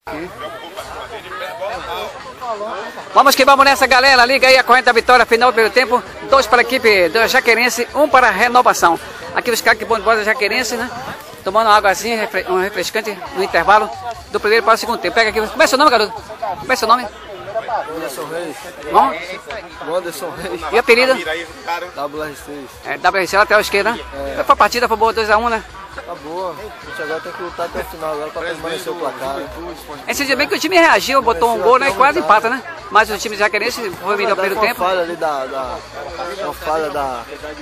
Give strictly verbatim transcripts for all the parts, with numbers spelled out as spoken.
Vamos que vamos nessa, galera. Liga aí a corrente da vitória, final do primeiro tempo. Dois para a equipe do Jaqueirense, um para a Renovação. Aqui os caras que vão embora da Jaqueirense, né? Tomando uma águazinha, um refrescante no intervalo do primeiro para o segundo tempo. Pega aqui. Como é seu nome, garoto? Como é seu nome? Anderson Reis. Bom? Anderson Reis. E a apelido? W R seis. É, W R C, lateral esquerda, né? É. A partida foi boa, dois a um, né? Tá boa. A gente agora tem que lutar até o final agora para permanecer o placar. Esse dia bem que o time reagiu, botou um gol, né? E quase empata, né? Mas o time de Jaqueirense foi melhor no primeiro tempo. Uma falha ali da, da, uma falha da,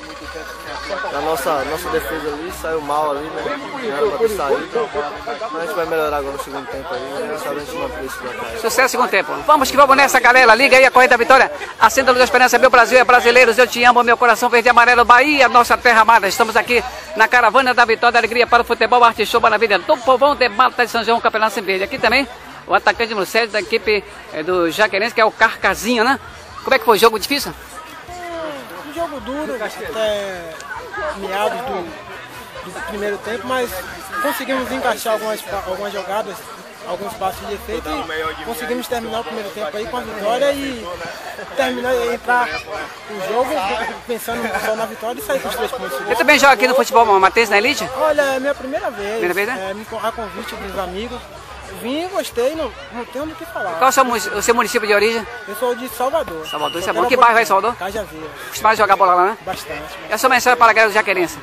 da nossa, nossa defesa ali, saiu mal ali, né? Não era pra ter saído. Mas a gente vai melhorar agora no segundo tempo aí, né? Só a gente não esse placar. Sucesso segundo tempo. Vamos que vamos nessa, galera. Liga aí a corrente da vitória. Acenda a luz da esperança, meu Brasil é brasileiros, eu te amo, meu coração verde e amarelo, Bahia, nossa terra amada. Estamos aqui na caravana da vitória, da alegria para o futebol, arte show na vida do povão de Malta de São João, Campeonato Sem Verde. Aqui também o atacante número sete da equipe é, do Jaqueirense, que é o Carcazinho, né? Como é que foi o jogo? Difícil? Um jogo duro, até meados do, do primeiro tempo, mas conseguimos encaixar algumas, algumas jogadas, alguns passos de efeito e conseguimos terminar o primeiro tempo aí com a vitória e terminar, entrar o jogo pensando só na vitória e sair com os três pontos. Você também joga aqui no futebol Matheus na Elite? Olha, é minha primeira vez, primeira vez, né? É, a convite dos amigos. Vim e gostei, não, não tenho do que falar. Qual é o seu, o seu município de origem? Eu sou de Salvador. Salvador, isso é bom. Que bairro vai em Salvador? Cajaveiras. Costuma jogar bola lá, né? Bastante. E a sua mensagem para a galera do Jaqueirense?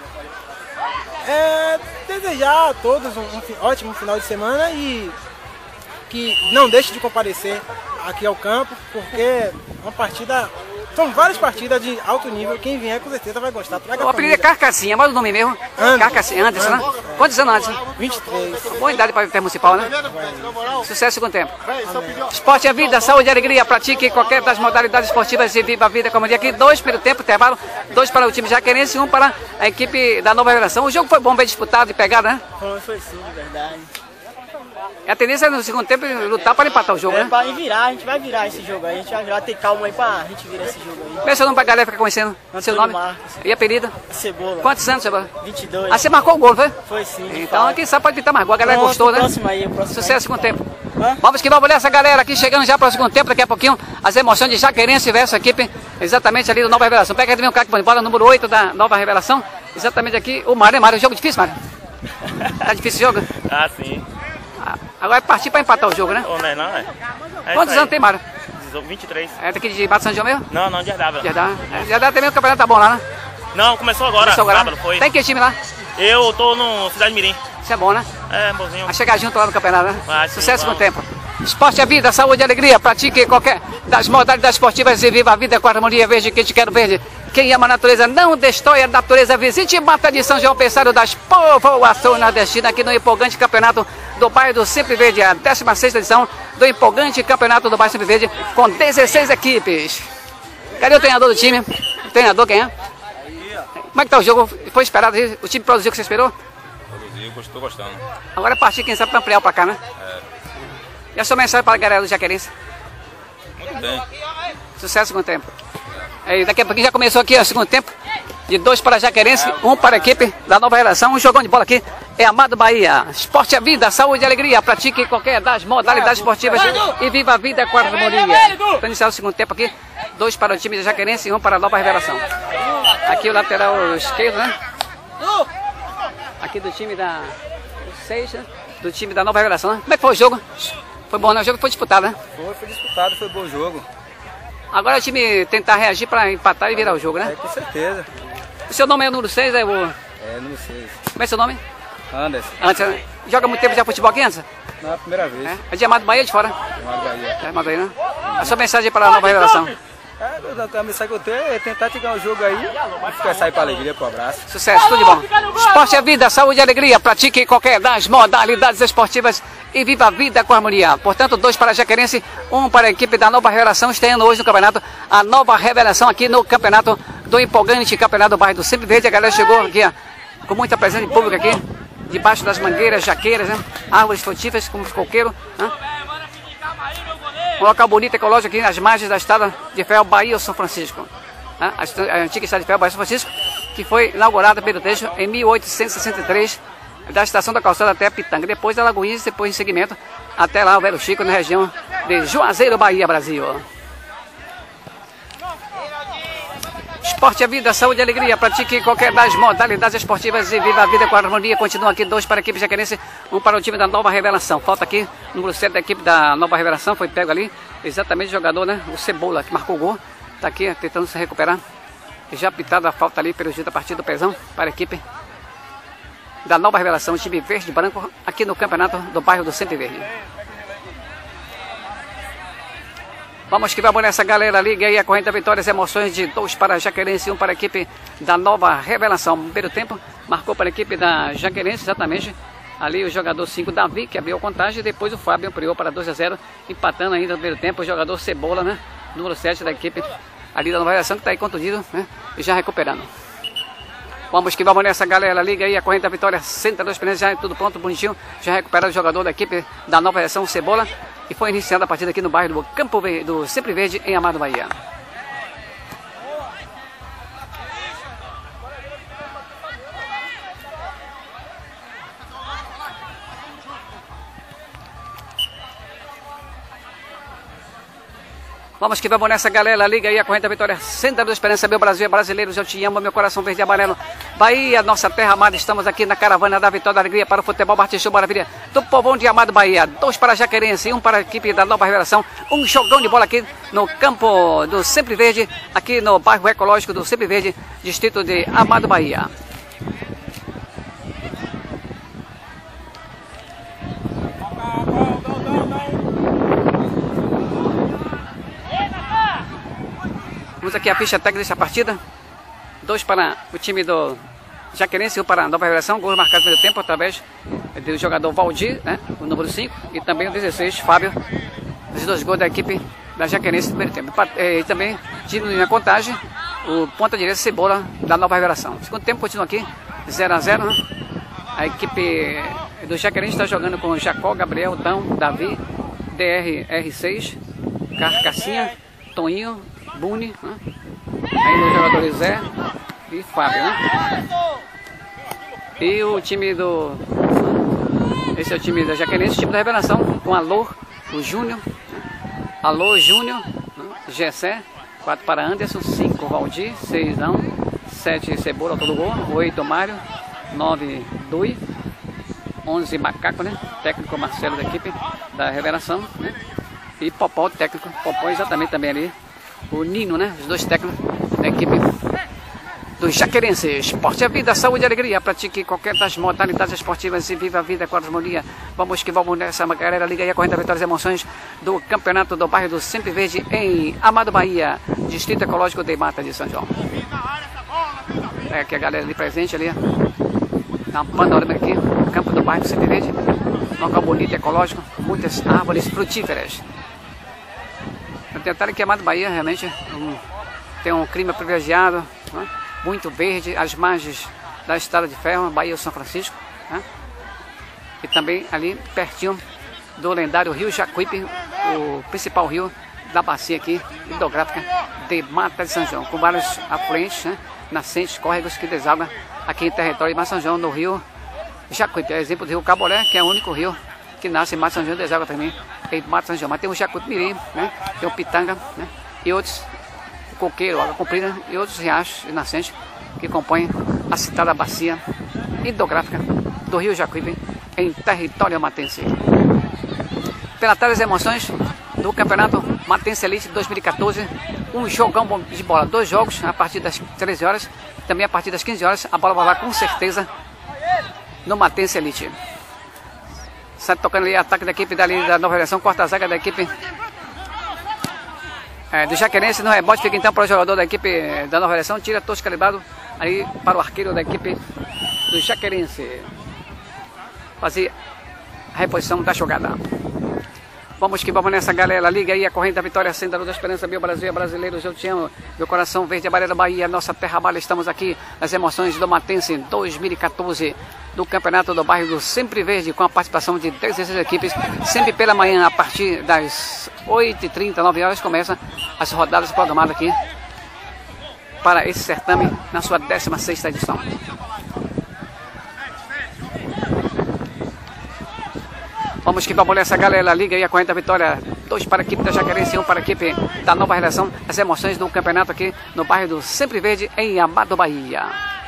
É desejar a todos um, um ótimo final de semana e que não deixe de comparecer aqui ao campo, porque uma partida... São várias partidas de alto nível, quem vier com certeza vai gostar. O apelido é Carcacinha, mas o nome mesmo? Anderson. Carcacinha, Anderson, né? Quantos anos, Anderson? vinte e três. Boa idade para o Intermunicipal, né? Sucesso com o tempo. Esporte é vida, saúde e alegria. Pratique qualquer das modalidades esportivas e viva a vida como dia aqui. Dois pelo tempo, intervalo. Dois para o time jaqueirense e um para a equipe da Nova Revelação. O jogo foi bom, bem disputado e pegado, né? Foi, foi sim, de verdade. A tendência é no segundo tempo lutar para empatar o jogo, é, né? Para virar, a gente vai virar esse jogo aí. A gente vai virar, ter calma aí pra gente virar esse jogo aí. Como é seu nome pra galera ficar conhecendo? Antônio Seu nome? Marcos. E apelido? Cebola. Quantos anos, Cebola? vinte e dois. Ah, você marcou o gol, foi? Foi sim. Então, quem sabe pode pintar mais gol. A galera Pronto, gostou, né? Próximo aí, próximo Sucesso aí. com o tempo. Hã? Vamos que vamos nessa, galera. Aqui chegando já para o segundo tempo. Daqui a pouquinho, as emoções de Jaqueirense versus a equipe exatamente ali do Nova Revelação. Pega também o cara que vai embora, número oito da Nova Revelação. Exatamente aqui, o Mário. Mário, jogo difícil, Mário? Tá difícil o jogo? Ah, sim. Agora é partir para empatar o jogo, né? Ou não é, não é? é Quantos anos tem, Mário? vinte e três. É daqui de Mato São João mesmo? Não, não, de Jardava. Jardava. É, Jardava também o campeonato tá bom lá, né? Não, começou agora, Começou agora, sábado, né? foi. Tem que time lá? Eu tô no Cidade Mirim. Isso é bom, né? É, bonzinho. Vai chegar junto lá no campeonato, né? Vai, sim, Sucesso com o vamos. tempo. Esporte é vida, saúde e alegria. Pratique qualquer das modalidades esportivas e viva a vida com a harmonia verde que te quero verde. Quem ama a natureza não destrói a natureza. Visite Mata de São João, pensário das povoações nordestinas, aqui no empolgante campeonato do bairro do Sempre Verde, a décima sexta edição do empolgante campeonato do bairro Sempre Verde, com dezesseis equipes. Cadê o treinador do time? O treinador quem é? Como é que tá o jogo? Foi esperado? O time produziu o que você esperou? Produziu, estou gostando. Agora é partir, quem sabe, para ampliar o placar, né? É. E a sua mensagem para a galera do Jaqueirense? Muito bem. Sucesso com o tempo. Aí, daqui a pouquinho já começou aqui o segundo tempo. De dois para Jaqueirense, um para a equipe da Nova Relação. Um jogão de bola aqui é Amado Bahia. Esporte é vida, saúde e alegria. Pratique qualquer das modalidades esportivas e viva a vida com a harmonia. Para iniciar o segundo tempo aqui, dois para o time da Jaqueirense e um para a Nova Revelação. Aqui o lateral esquerdo, né? Aqui do time da seis, né? Do time da Nova Revelação, né? Como é que foi o jogo? Foi bom, né? O jogo foi disputado, né? Foi, foi disputado, foi bom jogo. Agora o time tentar reagir para empatar e virar o jogo, né? É, com certeza. O seu nome é o número seis, é o... É, número seis. Como é seu nome? Anderson. Anderson. Joga muito tempo já futebol aqui, Anderson? Não é a primeira vez. É, é de Amado Bahia ou de fora? Amado Bahia. É, Amado Bahia, né? A sua mensagem para a Nova Revelação? É, a mensagem que eu tenho é tentar te ganhar o jogo aí e ficar sair para alegria, pro abraço. Sucesso, tudo de bom. Esporte é vida, saúde e alegria. Pratique qualquer das modalidades esportivas e viva a vida com harmonia. Portanto, dois para a Jaqueirense, um para a equipe da Nova Revelação, estreando hoje no campeonato. A Nova Revelação aqui no campeonato do empolgante campeonato do bairro do Sempre Verde. A galera chegou aqui ó, com muita presença de público aqui, debaixo das mangueiras, jaqueiras, né? Árvores frutíferas, como coqueiro. Né? Um local bonito, ecológico aqui nas margens da estrada de ferro Bahia São Francisco. Né? A antiga estrada de ferro Bahia São Francisco, que foi inaugurada pelo trecho em mil oitocentos e sessenta e três, da estação da calçada até Pitanga. Depois da Lagoinha, depois em segmento, até lá o Velho Chico, na região de Juazeiro, Bahia, Brasil. Esporte é vida, saúde e alegria. Pratique qualquer das modalidades esportivas e viva a vida com a harmonia. Continua aqui dois para a equipe jacarense, um para o time da Nova Revelação. Falta aqui, número sete da equipe da Nova Revelação, foi pego ali. Exatamente o jogador, né? O Cebola, que marcou o gol. Está aqui tentando se recuperar. E já pitada a falta ali pelo jeito da partida do Pezão para a equipe da Nova Revelação, time verde e branco, aqui no campeonato do bairro do Sempre Verde. Vamos que vamos nessa galera, liga aí a corrente da vitória, as emoções de dois para a Jaquerense e um para a equipe da Nova Revelação. Primeiro tempo, marcou para a equipe da Jaquerense, exatamente. Ali o jogador cinco, Davi, que abriu a contagem, e depois o Fábio ampliou para dois a zero, empatando ainda no primeiro tempo o jogador Cebola, né? Número sete da equipe ali da Nova Revelação, que está aí contundido, né? E já recuperando. Vamos que vamos nessa galera, liga aí a corrente da vitória, senta dois pneus, já é tudo pronto, bonitinho. Já recuperado o jogador da equipe da Nova Revelação, Cebola. E foi iniciada a partida aqui no bairro do Campo Verde, do Sempre Verde, em Amado, Bahia. Vamos que vamos nessa galera, liga aí a corrente da vitória, Centro da Esperança, meu Brasil é brasileiro, eu te amo, meu coração verde e amarelo. Bahia, nossa terra amada, estamos aqui na caravana da vitória da alegria para o futebol Martins Maravilha do povão de Amado, Bahia. Dois para a Jaquerense e um para a equipe da Nova Revelação. Um jogão de bola aqui no campo do Sempre Verde, aqui no bairro ecológico do Sempre Verde, distrito de Amado, Bahia. Vamos aqui a ficha técnica dessa partida. Dois para o time do Jaquerense e um para a Nova Revelação. Gols marcados no primeiro tempo através do jogador Valdir, né, o número cinco, e também o dezesseis, Fábio. Os dois gols da equipe da Jaquerense no primeiro tempo. E também, time na contagem, o ponta direita Cebola da Nova Revelação. O segundo tempo continua aqui, zero a zero. Né? A equipe do Jaquerense está jogando com Jacó, Gabriel, Dão, Davi, D R R seis, Carcassinha, Toninho, Buni, né? Ainda os jogadores Zé e Fábio, né? E o time do... Esse é o time da Jaquerense, o time da Revelação, com Alô, o Júnior, né? Alô, Júnior, né? Gessé, quatro para Anderson, cinco Valdir, seis Dão, sete Cebola, todo gol, oito Mário, nove Dui, onze Macaco, né? Técnico Marcelo da equipe da Revelação, né? E Popó, técnico, Popó exatamente também ali. O Nino, né? Os dois técnicos da equipe dos Jaquerenses. Esporte é vida, saúde e alegria. Pratique qualquer das modalidades esportivas e viva a vida com a harmonia. Vamos que vamos nessa galera. Liga aí a corrente da vitória e emoções do campeonato do bairro do Sempre Verde em Amado, Bahia, distrito ecológico de Mata de São João. É aqui a galera ali presente ali. Dá uma panorama aqui, campo do bairro do Sempre Verde. Local bonito, ecológico, muitas árvores frutíferas. O detalhe que Amado, Bahia realmente um, tem um clima privilegiado, né? Muito verde, às margens da Estrada de Ferro, Bahia São Francisco, né? E também ali pertinho do lendário Rio Jacuípe, o principal rio da bacia aqui, hidrográfica de Mata de São João, com vários afluentes, né? Nascentes, córregos que desagam aqui em território de Mata de São João, no rio Jacuípe. É exemplo do rio Caboré, que é o único rio que nasce em Mata de São João, deságua também em Mata de São João. Mas tem o Jacuípe-Mirim, né? Tem o Pitanga, né? E outros, o Coqueiro, Água Comprida e outros riachos e nascentes que compõem a citada bacia hidrográfica do rio Jacuípe em território matense. Pela tarde, as emoções do Campeonato Matense Elite dois mil e quatorze, um jogão de bola, dois jogos a partir das treze horas, também a partir das quinze horas, a bola vai lá com certeza no Matense Elite. Sai tocando ali ataque da equipe dali da Nova Revelação, corta a zaga da equipe é, do Jaquerense, no rebote fica então para o jogador da equipe da Nova Revelação, tira tosco calibrado ali para o arqueiro da equipe do Jaquerense fazer a reposição da jogada. Vamos que vamos nessa galera, liga aí a corrente da vitória, Centro da Esperança, meu Brasil é brasileiro, eu te amo, meu coração verde, amarelo, Bahia, nossa terra amada, estamos aqui nas emoções do Matense dois mil e quatorze, do campeonato do bairro do Sempre Verde, com a participação de dezesseis equipes, sempre pela manhã, a partir das oito e trinta, nove horas, começam as rodadas programadas aqui para esse certame, na sua décima sexta edição. Vamos que vamos nessa galera, liga aí a corrente da vitória, dois para a equipe da Jaquerense, um para a equipe da Nova Redação, as emoções do campeonato aqui no bairro do Sempre Verde, em Amado, Bahia.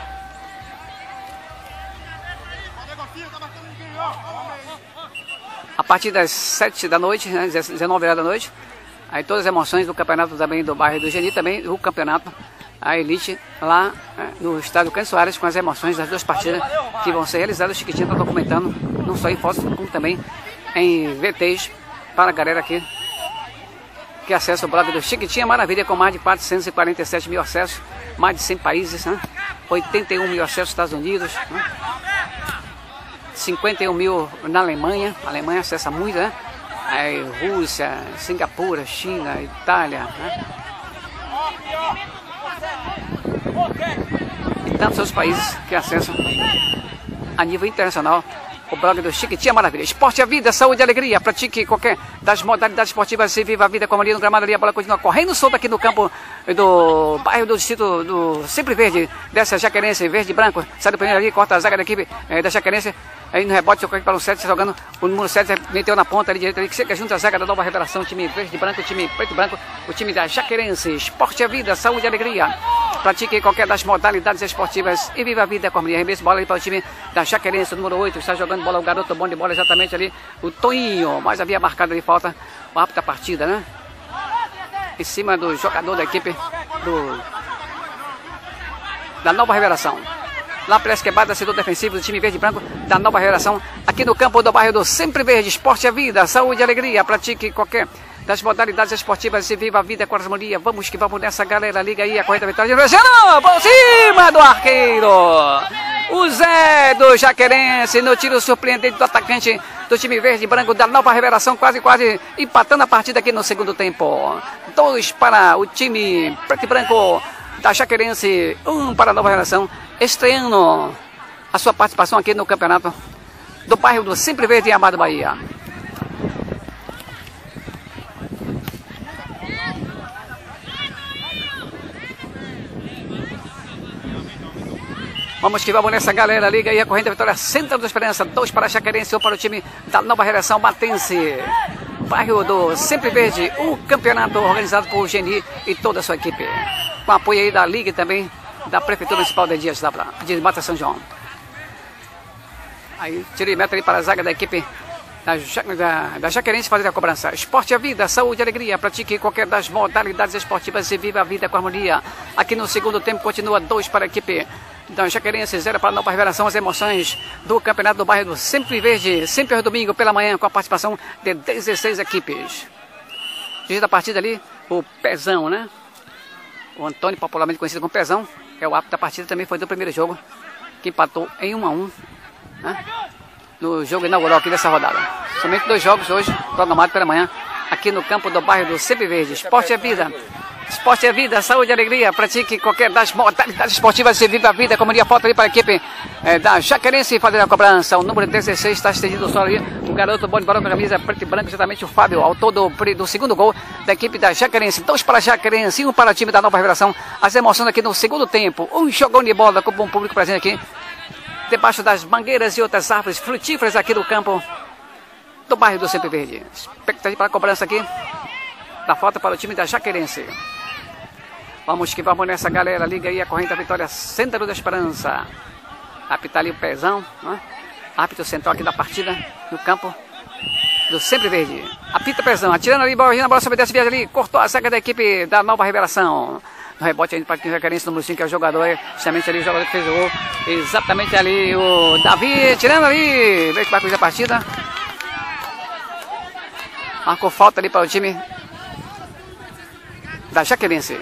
A partir das sete da noite, né, dezenove horas da noite, aí todas as emoções do campeonato também do bairro do Geni, também o campeonato, a elite lá né, no estádio Cândido Soares, com as emoções das duas partidas que vão ser realizadas. O Chiquitinho está documentando, não só em fotos, como também em V Ts, para a galera aqui que acessa o blog do Chiquitinha Maravilha, com mais de quatrocentos e quarenta e sete mil acessos, mais de cem países, né, oitenta e um mil acessos nos Estados Unidos, né, cinquenta e um mil na Alemanha, a Alemanha acessa muito, né? Aí, Rússia, Singapura, China, Itália, né? E tantos outros países que acessam a nível internacional o blog do Chiquitinha Maravilha. Esporte é vida, saúde e alegria. Pratique qualquer das modalidades esportivas e viva a vida com a Maria no gramado ali. A bola continua correndo solta aqui no campo do bairro do distrito do Sempre Verde, dessa Jaquerense, verde e branco. Sai do primeiro ali, corta a zaga da equipe é, da Jaquerense. Aí no rebote, tocou aqui para o sete, jogando o número sete, meteu na ponta ali direita ali, que chega junto à zaga da Nova Revelação, o time verde e branco, o time preto e branco, o time da Jaquerense. Esporte é vida, saúde e alegria. Pratique qualquer das modalidades esportivas e viva a vida com a Maria. Arremesso, bola ali para o time da Jaquerense, número oito, está jogando bola, o garoto bom de bola exatamente ali, o Toninho, mas havia marcado ali falta, o árbitro da partida, né? Em cima do jogador da equipe do da Nova Revelação. Lá para a esquerda, setor defensivo do time verde e branco da Nova Revelação, aqui no campo do bairro do Sempre Verde. Esporte é vida, saúde e alegria. Pratique qualquer das modalidades esportivas e viva a vida com a harmonia. Vamos que vamos nessa galera, liga aí a corrente da vitória. Por cima do arqueiro, o Zé do Jaquerense, no tiro surpreendente do atacante do time verde e branco da Nova Revelação, quase quase empatando a partida aqui no segundo tempo. Dois para o time preto e branco da Jaquerense, um para a Nova Revelação, estreando a sua participação aqui no campeonato do bairro do Sempre Verde em Amado, Bahia. Vamos que vamos nessa galera, liga aí a corrente da vitória, Centro da Esperança, dois para a Jaquerense, um para o time da Nova Revelação, Matense. Bairro do Sempre Verde, o campeonato organizado por Geni e toda a sua equipe, com apoio aí da Liga e também da Prefeitura Municipal de Dias d'Ávila, de Mata São João. Aí tira e meta ali para a zaga da equipe da, da, da Jaquerense fazer a cobrança. Esporte é vida, saúde e alegria. Pratique qualquer das modalidades esportivas e viva a vida com harmonia. Aqui no segundo tempo continua dois para a equipe da Jaquerense, zero para a Nova Revelação. As emoções do campeonato do bairro do Sempre Verde, sempre ao domingo pela manhã, com a participação de dezesseis equipes. Desde a partida ali, o Pezão, né? O Antônio, popularmente conhecido como Pezão, que é o árbitro da partida, também foi do primeiro jogo, que empatou em um a um, né? No jogo inaugural aqui dessa rodada. Somente dois jogos hoje, programados pela manhã, aqui no campo do bairro do Sempre Verde. Esporte é vida. Esporte é vida, saúde e alegria. Pratique qualquer das modalidades esportivas e viva a vida. Como diria, foto ali para a equipe é, da Jaquerense fazer a cobrança. O número dezesseis está estendido só ali. O garoto bom de bola com a camisa preta e branca, exatamente o Fábio, autor do, do segundo gol da equipe da Jaquerense. Dois para a Jaquerense e um para o time da Nova Revelação. As emoções aqui no segundo tempo. Um jogão de bola com o bom público presente aqui, debaixo das mangueiras e outras árvores frutíferas aqui do campo do bairro do Sempre Verde. Expectativa para a cobrança aqui da falta para o time da Jaquerense. Vamos que vamos nessa galera, liga aí a corrente da vitória, Centro da Esperança. Apita ali o Pezão, né? Árbitro central aqui da partida, no campo do Sempre Verde. Apita o Pezão, atirando ali, bola, a bola sobre dessa viagem ali, cortou a zaga da equipe da Nova Revelação. No rebote aí para a Jaquerense, número cinco, que é o jogador, justamente ali o jogador que fez o gol. Exatamente ali o Davi, tirando ali, veio que vai cruzar a partida. Marcou falta ali para o time da Jaquerense.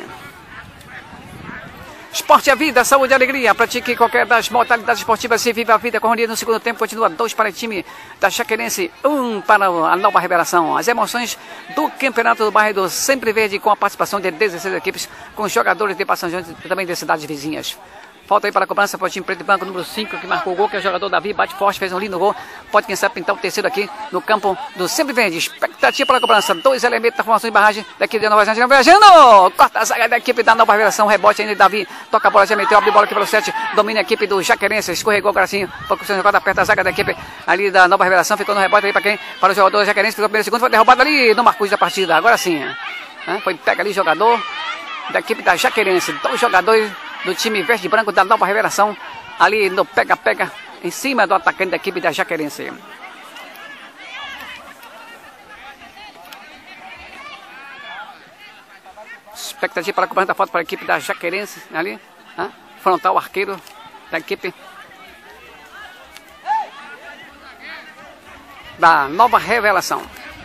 Esporte é vida, saúde e alegria. Pratique qualquer das modalidades esportivas e viva a vida com harmonia. No segundo tempo continua dois para o time da Jaquerense, um para a Nova Revelação. As emoções do campeonato do bairro do Sempre Verde, com a participação de dezesseis equipes, com jogadores de Mata São João e também de cidades vizinhas. falta aí para a cobrança para o time preto e branco, número cinco, que marcou o gol, que é o jogador Davi, bate forte, fez um lindo gol. Pode, quem sabe, pintar o terceiro aqui no campo do Sempre Verde. Expectativa para a cobrança, dois elementos da formação de barragem daqui de Nova Zelândia, viajando, corta a zaga da equipe da Nova Revelação, rebote ainda de Davi, toca a bola, já meteu, abre bola aqui pelo sete, domina a equipe do Jaquerense, escorregou o bracinho, pouco sem jogada, aperta a zaga da equipe ali da Nova Revelação, ficou no rebote ali para quem? Para o jogador Jaquerense, ficou no primeiro segundo, foi derrubado ali no Marcos da partida, agora sim, né? Foi pega ali jogador da equipe da Jaquerense, dois jogadores do time verde e branco da Nova Revelação, ali no pega-pega, em cima do atacante da equipe da Jaquerense. Expectativa para a cobrança da falta para a equipe da Jaquerense, ali, né? Frontal arqueiro da equipe da Nova Revelação.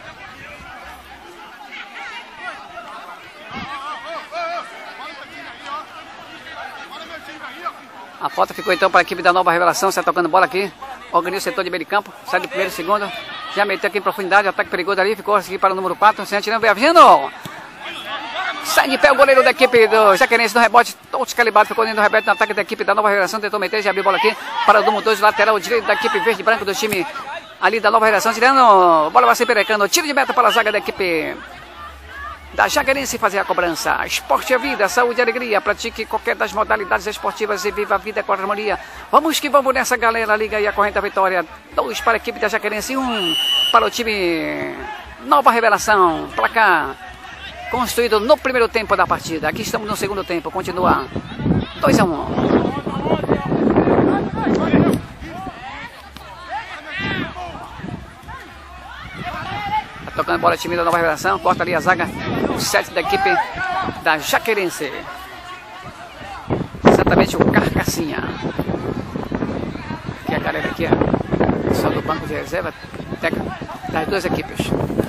A falta ficou então para a equipe da Nova Revelação, sai tocando bola aqui, organiza o setor de meio de campo, sai do primeiro e segundo, já meteu aqui em profundidade, ataque perigoso ali, ficou aqui para o número quatro, sem atirando, viajando, sai de pé o goleiro da equipe do Jaquerense no rebote, todos calibrados, ficou dentro do rebote no ataque da equipe da Nova Revelação, tentou meter, já abriu bola aqui para o número dois, lateral direito da equipe verde e branco do time ali da Nova Revelação, tirando, bola vai ser perecando, tiro de meta para a zaga da equipe da Jaquerense fazer a cobrança. Esporte é vida, saúde e alegria. Pratique qualquer das modalidades esportivas e viva a vida com a harmonia. Vamos que vamos nessa galera. Liga aí a corrente da vitória. Dois para a equipe da Jaquerense, um para o time Nova Revelação. Placar construído no primeiro tempo da partida. Aqui estamos no segundo tempo. Continua dois a um. Tocando bola time da Nova Revelação, corta ali a zaga, o sete da equipe da Jaquerense. Exatamente o Carcassinha. Que a galera aqui é só do banco de reserva técnico das duas equipes.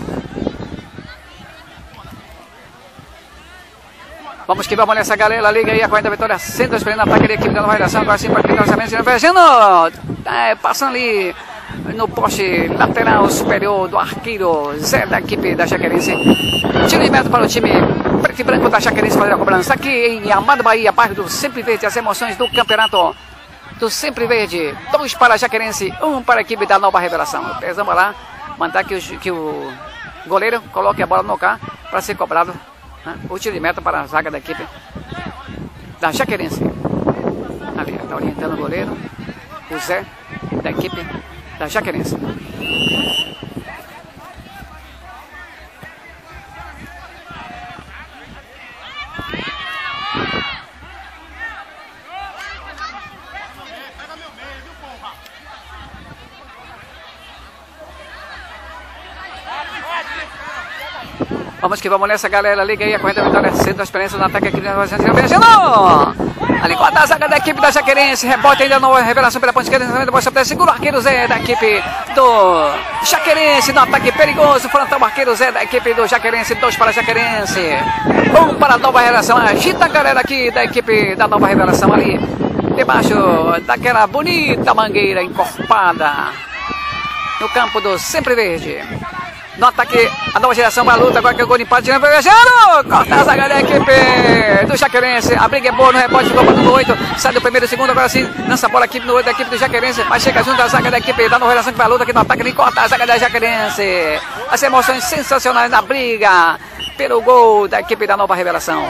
Vamos que vamos nessa galera, liga aí a quarenta vitória, centro esperando o ataque da equipe da Nova Revelação, agora sim para que nós também viajando, é, passando ali no poste lateral superior do arqueiro Zé da equipe da Jaquerense. Tiro de meta para o time preto e branco da Jaquerense fazer a cobrança aqui em Amado Bahia, bairro do Sempre Verde, as emoções do campeonato do Sempre Verde. Dois para a Jaquerense, um para a equipe da Nova Revelação. Pesamos lá, mandar que o, que o goleiro coloque a bola no carro para ser cobrado, né? O tiro de meta para a zaga da equipe da Jaquerense. Ali, está orientando o goleiro, o Zé da equipe da Jaquerense. Vamos que vamos nessa galera, liga aí a corrente da vitória, centro da experiência no ataque aqui da Nova Revelação. Ali corta a zaga da equipe da Jaquerense, rebote ainda na Revelação pela ponta esquerda, depois segura o arqueiro Zé da equipe do Jaquerense no ataque perigoso, frontal arqueiro Zé da equipe do Jaquerense, dois para a Jaquerense, um para a Nova Revelação, agita a galera aqui da equipe da Nova Revelação ali, debaixo daquela bonita mangueira encorpada no campo do Sempre Verde. No ataque, a Nova Geração vai à luta, agora que é o gol de empate, tirando para o viajando, corta a zaga da equipe do Jaquerense, a briga é boa no rebote, ficou para o número oito, sai do primeiro e segundo, agora sim, lança a bola aqui no oito da equipe do Jaquerense, mas chega junto à zaga da equipe da Nova Geração que vai à luta aqui no ataque, nem corta a zaga da Jaquerense, as emoções sensacionais na briga pelo gol da equipe da Nova Revelação.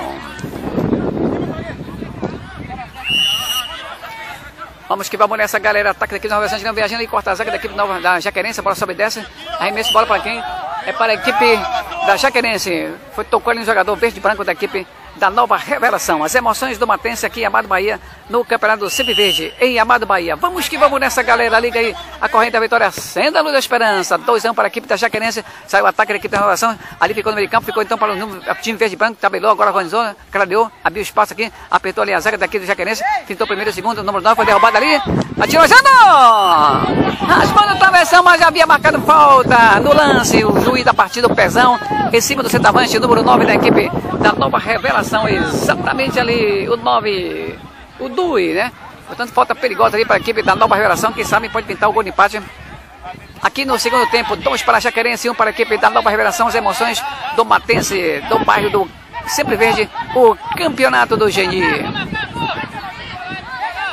Vamos que vamos nessa galera, ataque daqui da Nova Revelação, viajando e corta a zaga da equipe nova, da Jaquerense, a bola sobe e desce, arremesso, bola para quem? É para a equipe da Jaquerense, foi tocou ali no jogador verde e branco da equipe da Nova Revelação. As emoções do Matense aqui em Amado Bahia, no Campeonato do Sempre Verde, em Amado Bahia. Vamos que vamos nessa galera, liga aí a corrente da vitória, acenda a luz da esperança, dois a um para a equipe da Jaquerense, saiu o ataque da equipe da Revelação, ali ficou no meio de campo, ficou então para o número, time verde e branco, tabelou, agora organizou, clareou, abriu espaço aqui, apertou ali a zaga daqui do Jaquerense, tentou primeiro e segundo, o número nove foi derrubado ali, atirou, raspando a travessão, mas já havia marcado falta no lance, o juiz da partida, o Pezão, em cima do centroavante, número nove da equipe da Nova Revelação, exatamente ali o nove, o Dui, né? Portanto, falta perigosa ali para a equipe da Nova Revelação, quem sabe pode pintar o gol de empate. Aqui no segundo tempo, dois para a Jaquerense, um para a equipe da Nova Revelação, as emoções do Matense, do bairro do Sempre Verde, o campeonato do Geni.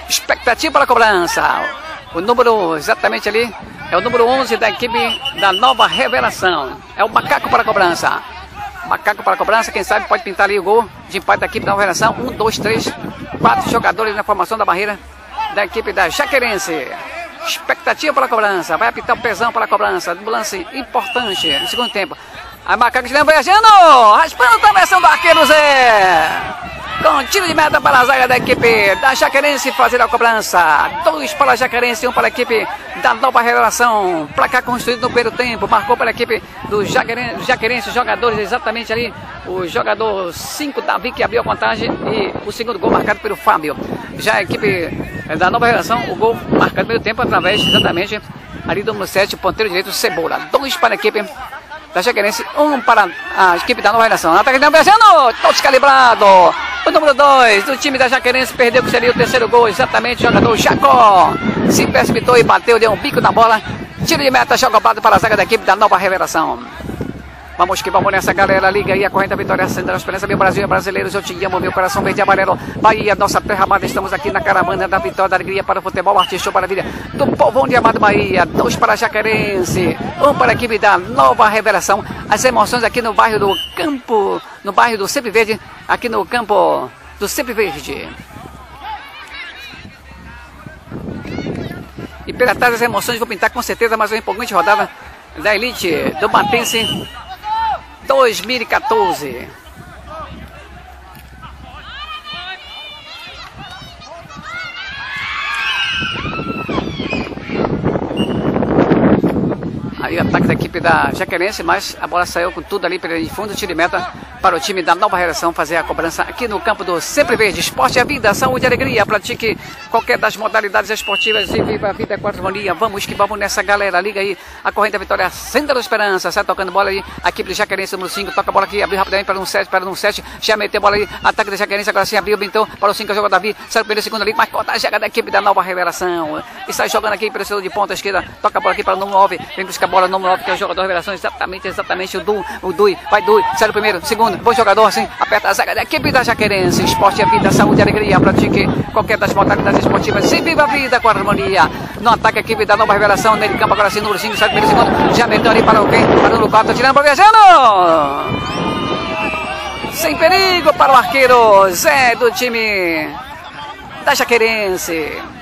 Expectativa para a cobrança. O número exatamente ali é o número onze da equipe da Nova Revelação. É o Macaco para a cobrança. Macaco para a cobrança, quem sabe pode pintar ali o gol de empate da equipe da Nova Revelação. Um, dois, três, quatro jogadores na formação da barreira da equipe da Jaquerense. Expectativa para a cobrança. Vai apitar o pesão para a cobrança. Um lance importante no segundo tempo. A Macaco de Leão viajando. Raspando a travessão do arqueiro Zé. Com tiro de meta para a zaga da equipe da Jaquerense fazer a cobrança. Dois para a Jaquerense, um para a equipe da Nova Revelação. Placar construído no primeiro tempo. Marcou para a equipe do Jaquerense, Jaquerense jogadores exatamente ali. O jogador cinco, Davi, que abriu a contagem. E o segundo gol marcado pelo Fábio. Já a equipe da Nova Revelação, o gol marcado no primeiro tempo através exatamente ali do número sete, ponteiro direito, Cebola. Dois para a equipe da Jaquerense, um para a equipe da Nova Revelação. Ataque de Braziano, todo descalibrado. O número dois do time da Jaquerense perdeu, que seria o terceiro gol, exatamente o jogador Jacó. Se precipitou e bateu, deu um bico na bola. Tiro de meta, jogado para a zaga da equipe da Nova Revelação. Vamos que vamos nessa, galera. Liga aí a corrente da vitória, acendendo a esperança. Meu Brasil, brasileiros, eu te amo, meu coração verde e amarelo. Bahia, nossa terra amada, estamos aqui na caravana da vitória, da alegria para o futebol, artista maravilha do povão de amado Bahia. Dois para a Jaquerense, um para a equipe da Nova Revelação. As emoções aqui no bairro do Campo, no bairro do Sempre Verde, aqui no campo do Sempre Verde. E pela tarde as emoções vão pintar com certeza mais uma empolgante rodada da elite do Matense dois mil e quatorze. Aí o ataque da equipe da Jaquerense, mas a bola saiu com tudo ali pelo fundo, tiro de meta para o time da Nova Revelação fazer a cobrança aqui no campo do Sempre Verde. Esporte é vida, saúde e alegria. Pratique qualquer das modalidades esportivas e viva a vida com a harmonia. Vamos que vamos nessa, galera. Liga aí a corrente da vitória, acenda da esperança. Sai tocando bola aí, a equipe de Jaquerense número cinco, toca a bola aqui, abriu rapidamente para o sete, para o sete, já meteu a bola aí, ataque da Jaquerense, agora sim abriu, então para o cinco, joga o Davi, sai o primeiro segundo ali, mas corta a jaga da equipe da Nova Revelação. E sai jogando aqui pelo seu de ponta esquerda, toca a bola aqui para o número nove, vem buscar a bola, número nove, que é o jogador da Revelação, exatamente, exatamente, o Du, o Dui, vai Dui, sai o primeiro, segundo, bom jogador, assim, aperta a zaga da equipe da Jaquerense. Esporte é vida, saúde e alegria. Pratique qualquer das modalidades esportivas e viva a vida com a harmonia. No ataque a equipe da Nova Revelação, nele campo agora sim, número cinco, sai o primeiro segundo, já meteu ali para o quem? Para o Lucato, tá tirando para o viajando. Sem perigo para o arqueiro Zé do time da Jaquerense.